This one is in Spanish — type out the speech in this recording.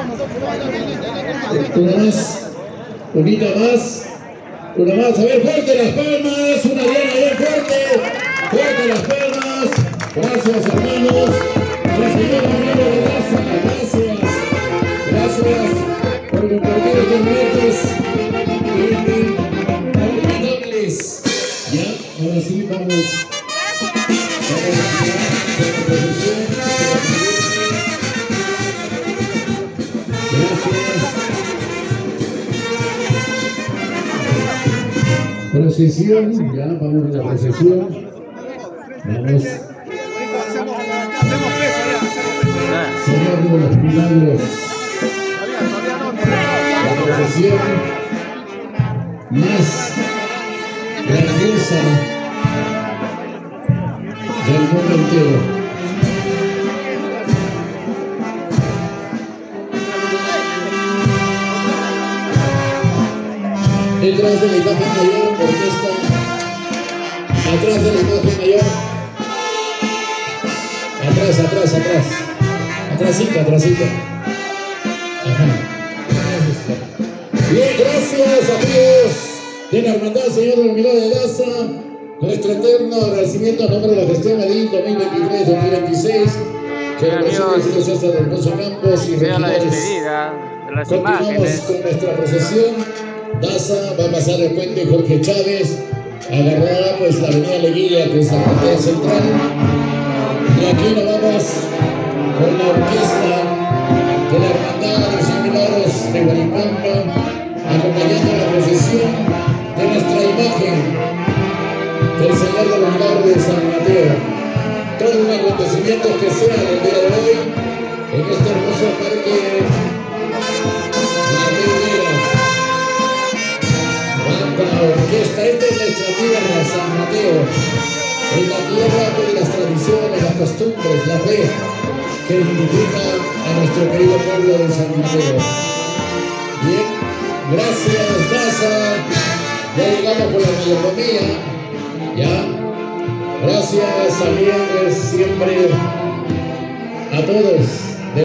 Una más, unita más, una más. A ver, fuerte las palmas, una diana bien fuerte, fuerte las palmas. Gracias, hermanos. El señor Ramiro de Daza, gracias, gracias por compartir estos momentos inolvidables. Ya, ahora sí, vamos. Procesión, ya vamos a la procesión. Vamos. Señor de los milagros. La procesión más grandiosa del mundo entero. Detrás de la imagen mayor, orquesta. Atrás de la imagen mayor. Atrás, atrás, atrás. Atrásita, atrásita. Ajá. Bien, gracias amigos de la Hermandad Señor de los Milagros de Daza. Nuestro eterno agradecimiento a nombre de la gestión Medellín 2023-2026. Que la presidencia de Hermoso Campos y vean la despedida de las continuamos imágenes. Con nuestra procesión. Daza va a pasar el puente Jorge Chávez, agarrará pues la avenida Leguía, que es la carretera central. Y aquí nos vamos con la orquesta de la Hermandad de los Milagros de Guaripampa, acompañando la procesión de nuestra imagen del Señor de los Milagros de San Mateo. Todo un acontecimiento especial el día de hoy en este hermoso parque la orquesta. Esta es nuestra tierra, San Mateo, en la tierra de las tradiciones, las costumbres, la fe que identifica a nuestro querido pueblo de San Mateo. Bien, gracias Daza, ya llegamos con la mayordomía, ya, gracias amigos siempre a todos.